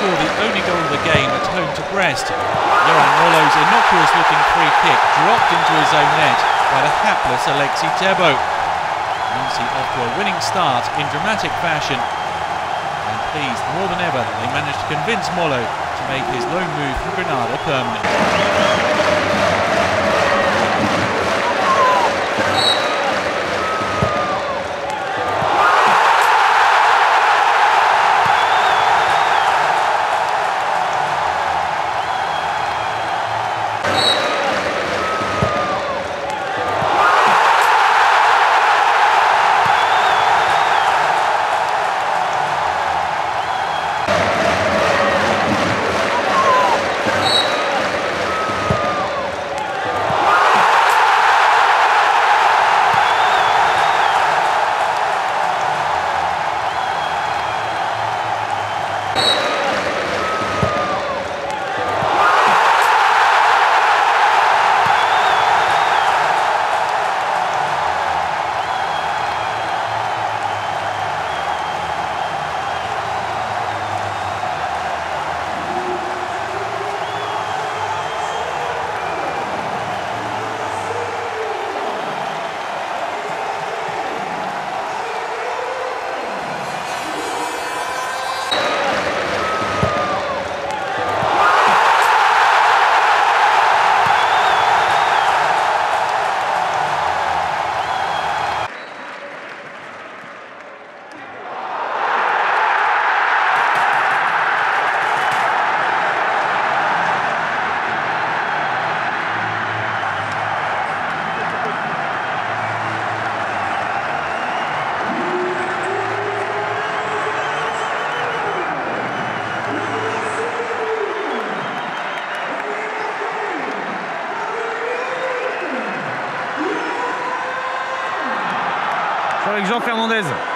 score the only goal of the game at home to Brest. Yohan Molo's innocuous-looking free kick dropped into his own net by the hapless Alexis Thébault. Nancy off to a winning start in dramatic fashion, and pleased more than ever that they managed to convince Molo to make his loan move from Granada permanent. Avec Jean Fernandez.